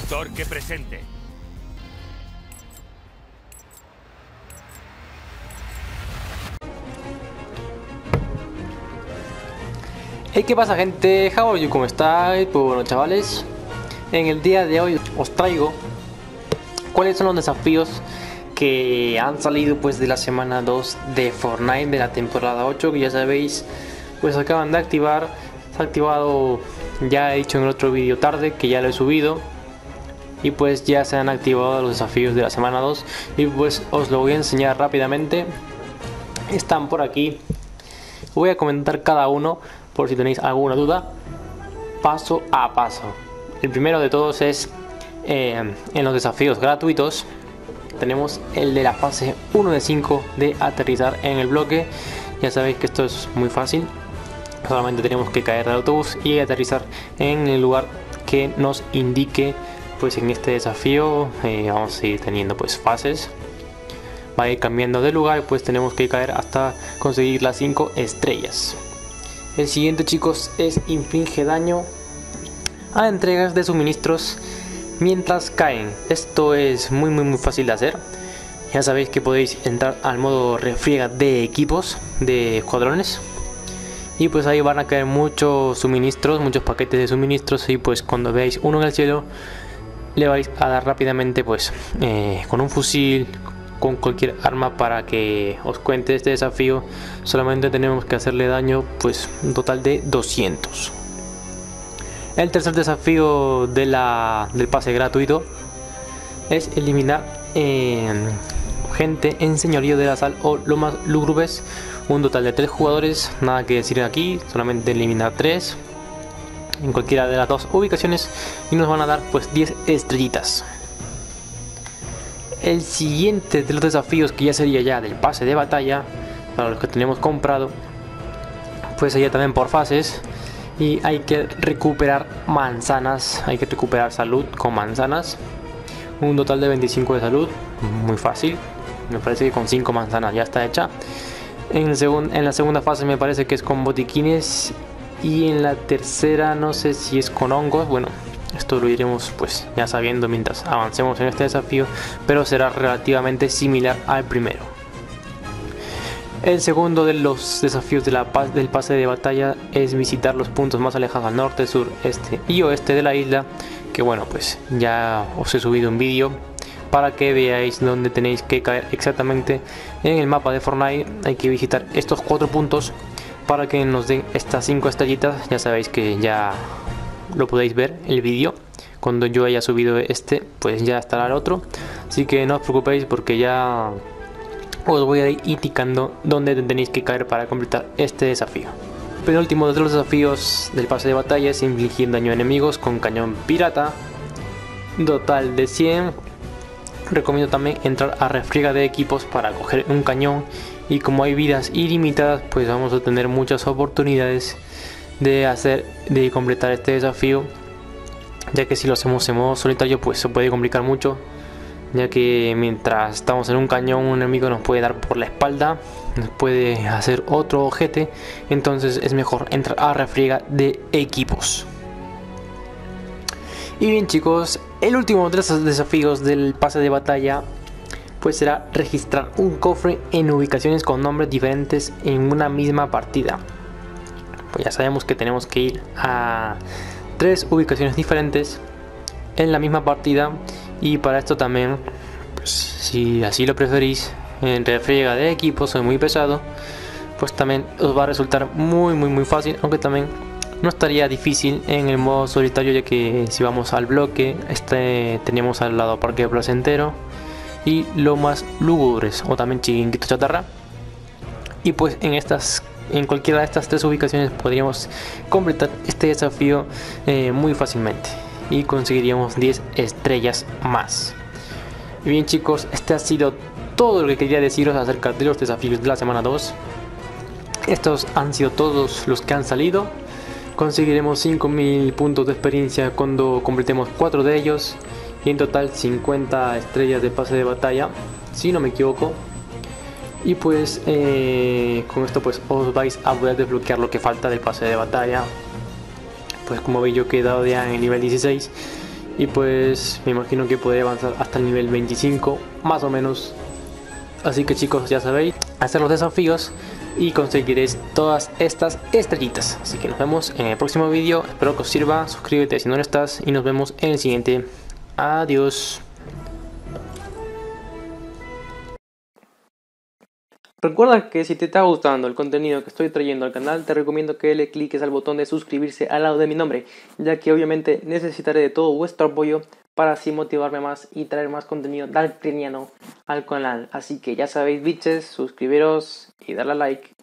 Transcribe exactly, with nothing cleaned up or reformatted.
Doctor que presente. Hey, ¿qué pasa, gente? How are you? ¿Cómo estáis? Pues bueno, chavales, en el día de hoy os traigo cuáles son los desafíos que han salido pues de la semana dos de Fortnite de la temporada ocho, que ya sabéis, pues acaban de activar. Se ha activado, ya he dicho en el otro vídeo tarde que ya lo he subido, y pues ya se han activado los desafíos de la semana dos, y pues os lo voy a enseñar rápidamente. Están por aquí, voy a comentar cada uno por si tenéis alguna duda, paso a paso. El primero de todos es eh, en los desafíos gratuitos. Tenemos el de la fase uno de cinco de aterrizar en el bloque. Ya sabéis que esto es muy fácil, solamente tenemos que caer del autobús y aterrizar en el lugar que nos indique. Pues en este desafío eh, vamos a ir teniendo pues fases, va a ir cambiando de lugar, pues tenemos que caer hasta conseguir las cinco estrellas. El siguiente, chicos, es inflige daño a entregas de suministros mientras caen. Esto es muy muy muy fácil de hacer. Ya sabéis que podéis entrar al modo refriega de equipos, de escuadrones, y pues ahí van a caer muchos suministros, muchos paquetes de suministros, y pues cuando veáis uno en el cielo le vais a dar rápidamente pues eh, con un fusil, con cualquier arma para que os cuente este desafío. Solamente tenemos que hacerle daño pues un total de doscientos. El tercer desafío de la, del pase gratuito es eliminar eh, gente en señorío de la sal o lomas lúgubres. Un total de tres jugadores, nada que decir aquí, solamente eliminar tres en cualquiera de las dos ubicaciones y nos van a dar pues diez estrellitas. El siguiente de los desafíos, que ya sería ya del pase de batalla para los que tenemos comprado, pues sería también por fases, y hay que recuperar manzanas, hay que recuperar salud con manzanas, un total de veinticinco de salud, muy fácil, me parece que con cinco manzanas ya está hecha. En, segun, en la segunda fase me parece que es con botiquines, y en la tercera no sé si es con hongos. Bueno, esto lo iremos pues ya sabiendo mientras avancemos en este desafío, pero será relativamente similar al primero. El segundo de los desafíos de la paz, del pase de batalla, es visitar los puntos más alejados al norte, sur, este y oeste de la isla, que bueno, pues ya os he subido un vídeo para que veáis dónde tenéis que caer exactamente en el mapa de Fortnite. Hay que visitar estos cuatro puntos para que nos den estas cinco estrellitas. Ya sabéis que ya lo podéis ver el vídeo, cuando yo haya subido este pues ya estará el otro, así que no os preocupéis porque ya os voy a ir indicando dónde tenéis que caer para completar este desafío. El penúltimo de los desafíos del pase de batalla es infligir daño a enemigos con cañón pirata, total de cien. Recomiendo también entrar a refriega de equipos para coger un cañón, y como hay vidas ilimitadas pues vamos a tener muchas oportunidades de hacer de completar este desafío, ya que si lo hacemos en modo solitario pues se puede complicar mucho, ya que mientras estamos en un cañón un enemigo nos puede dar por la espalda, nos puede hacer otro ojete, entonces es mejor entrar a refriega de equipos. Y bien, chicos, el último de los desafíos del pase de batalla pues será registrar un cofre en ubicaciones con nombres diferentes en una misma partida. Pues ya sabemos que tenemos que ir a tres ubicaciones diferentes en la misma partida, y para esto también, pues, si así lo preferís, en refriega de equipos o muy pesado, pues también os va a resultar muy muy muy fácil, aunque también no estaría difícil en el modo solitario, ya que si vamos al bloque, este tenemos al lado Parque Placentero y lomas lúgubres, o también Chiringuito Chatarra, y pues en estas en cualquiera de estas tres ubicaciones podríamos completar este desafío eh, muy fácilmente, y conseguiríamos diez estrellas más. Y bien, chicos, este ha sido todo lo que quería deciros acerca de los desafíos de la semana dos. Estos han sido todos los que han salido. Conseguiremos cinco mil puntos de experiencia cuando completemos cuatro de ellos, y en total cincuenta estrellas de pase de batalla, si no me equivoco. Y pues eh, con esto pues os vais a poder desbloquear lo que falta del pase de batalla. Pues como veis, yo he quedado ya en el nivel dieciséis, Y pues me imagino que podré avanzar hasta el nivel veinticinco, más o menos. Así que chicos, ya sabéis, hacer los desafíos y conseguiréis todas estas estrellitas. Así que nos vemos en el próximo vídeo. Espero que os sirva. Suscríbete si no lo estás y nos vemos en el siguiente. Adiós. Recuerda que si te está gustando el contenido que estoy trayendo al canal, te recomiendo que le cliques al botón de suscribirse al lado de mi nombre, ya que obviamente necesitaré de todo vuestro apoyo para así motivarme más y traer más contenido darktriniano al canal. Así que ya sabéis, biches, suscribiros y darle a like.